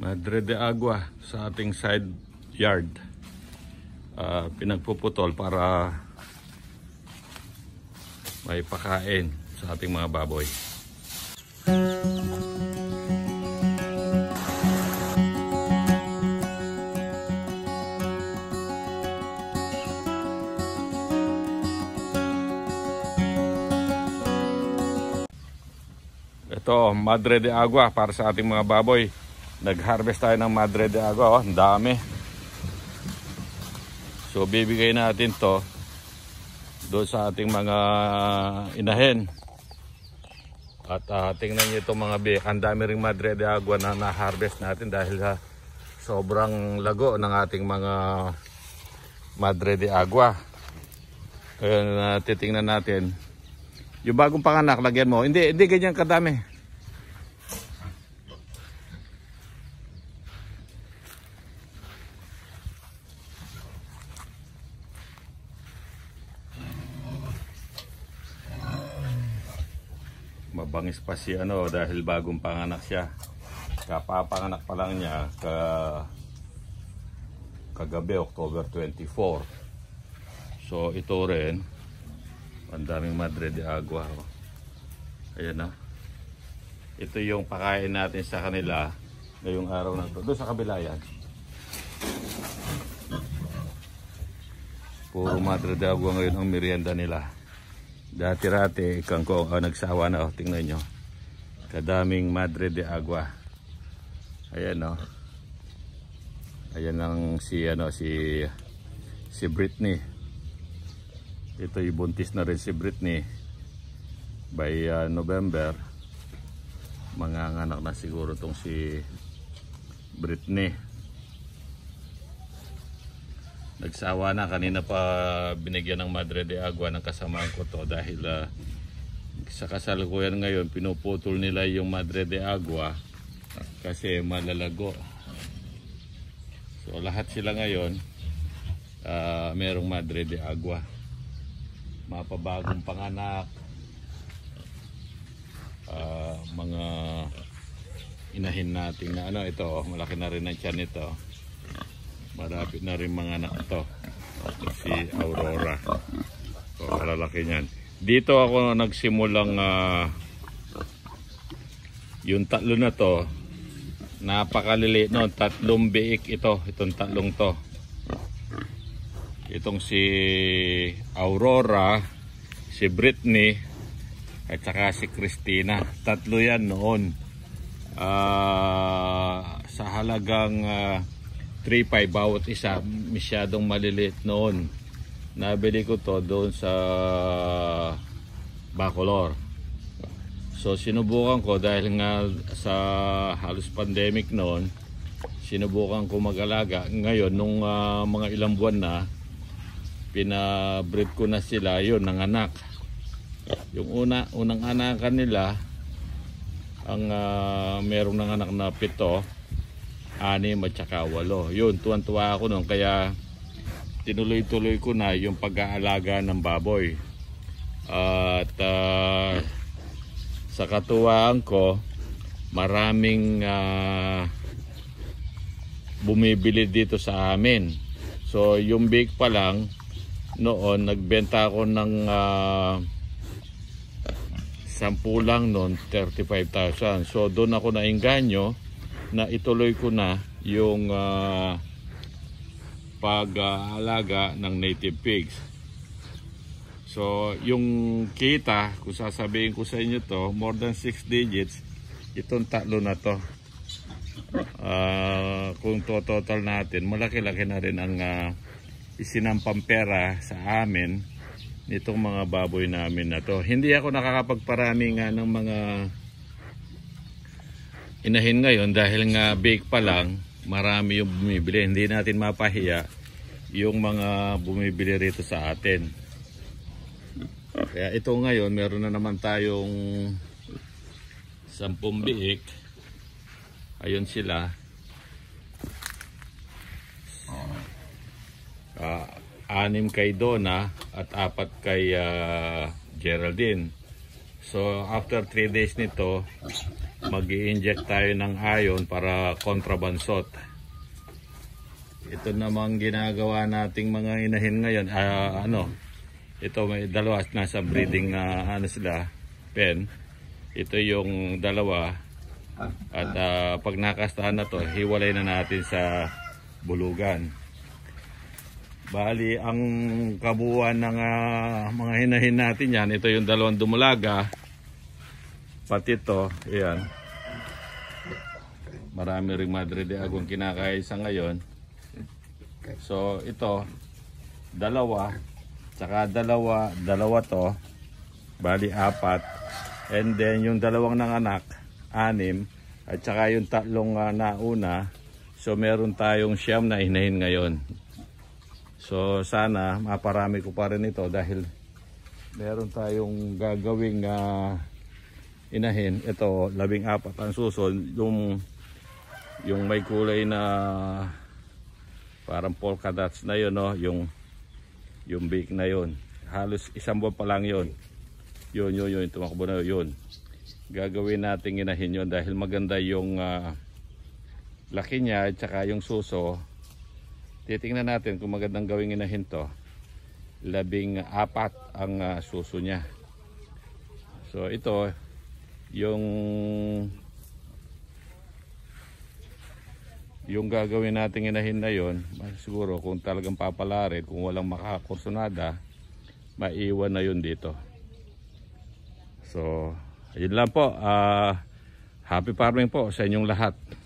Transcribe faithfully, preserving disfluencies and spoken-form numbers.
Madre de agua sa ating side yard. Uh, pinagpuputol para may pakain sa ating mga baboy. Ito, Madre de agua para sa ating mga baboy. Nag-harvest tayo ng Madre de agua, oh, ang dami. So bibigay natin to doon sa ating mga inahin. At uh, tingnan niyo itong mga bik. Ang dami ring Madre de agua na na-harvest natin dahil sa sobrang lago ng ating mga Madre de agua. Kaya uh, titingnan natin. Yung bagong panganak, lagyan mo. Hindi, hindi ganyan kadami. Mabangis pa si ano dahil bagong panganak siya. Kapapanganak pa lang niya ka kagabi, October twenty-four. So ito rin ang daming Madre de agua. Ayan na. Ito yung pakain natin sa kanila ngayong araw na ito. Doon sa kabila yan. Puro Madre de agua ngayon ang merienda nila. Dati-rati, ikang ko oh, nagsawa na, oh, tingnan nyo. Kadaming Madre de agua. Ayan, oh. Ayan ang si, ano, si, si Britney. Ito yung buntis na rin si Britney. By uh, November, manganganak na siguro tong si Britney. Nagsawa na, kanina pa binigyan ng Madre de agua ng kasamaan ko to dahil uh, sa kasalukuyan ngayon pinuputol nila yung Madre de agua kasi malalago. So lahat sila ngayon uh, merong Madre de agua. Mapabagong panganak, uh, mga inahin natin na ano ito, oh, malaki na rin ang tiyan nito. Marapit na rin mga anak to. Si Aurora. So, malalaki niyan. Dito ako nagsimulang uh, yung tatlo na to. Napakaliliit no, tatlong biik ito, itong tatlong to. Itong si Aurora, si Britney, at saka si Christina. Tatlo yan noon. Uh, sa halagang uh, three five bawat isa, masyadong maliliit noon. Nabili ko to doon sa Bacolor. So sinubukan ko dahil nga sa halos pandemic noon, sinubukan ko mag-alaga. Ngayon nung uh, mga ilang buwan na, pinabreed ko na sila, yun, nanganak. Yung una, unang anakan nila, ang uh, merong nanganak na pito, anim at saka walo. Yun, tuwan-tuwa ako noon, kaya tinuloy-tuloy ko na yung pag-aalaga ng baboy. At uh, sa katuwaan ko, maraming uh, bumibili dito sa amin. So yung bake pa lang noon, nagbenta ako ng uh, sampu lang noon, thirty-five thousand. So doon ako nainganyo na ituloy ko na yung uh, pag-aalaga ng native pigs. So yung kita, kung sasabihin ko sa inyo to, more than six digits, itong tatlo na to. Uh, kung to total natin, malaki-laki na rin ang uh, isinampang pera sa amin nitong mga baboy namin na to. Hindi ako nakakapagparami nga ng mga inahin ngayon dahil nga bake pa lang, marami yung bumibili. Hindi natin mapahiya yung mga bumibili rito sa atin. Kaya ito ngayon, meron na naman tayong sampung biik. Ayun sila. Uh, anim kay Donna at apat kay uh, Geraldine. So after three days nito, mag-i-inject tayo ng iron para kontrabansot. Ito namang ginagawa nating mga inahin ngayon, uh, ano, ito may dalawa, nasa breeding na uh, ano sila, pen. Ito yung dalawa. At uh, pag nakastahan na to, hiwalay na natin sa bulugan. Bali, ang kabuuan ng uh, mga hinahin natin yan, ito yung dalawang dumulaga. Pati ito, ayan. Marami ring Madre de Agua kinakaisa ngayon. So, ito, dalawa, tsaka dalawa, dalawa to. Bali, apat. And then, yung dalawang nanganak, anim. At tsaka yung tatlong uh, nauna. So, meron tayong siyam na hinahin ngayon. So, sana maparami ko pa rin ito dahil meron tayong gagawing uh, inahin. Ito, labing apat ang susunod. Yung, yung may kulay na parang polka dots na yun, no? Yung, yung bake na yun. Halos isang buwan pa lang yun. Yun, yun, yun. Tumakbo na yun. Gagawin natin inahin yun dahil maganda yung uh, laki niya at saka yung suso. Titingnan natin kung magandang gawing inahin to. Labing apat ang uh, suso niya. So ito, yung yung gagawin natin inahin na yon, siguro kung talagang papalarin, kung walang makakursunada, maiwan na yun dito. So, ayun lang po. Uh, happy farming po sa inyong lahat.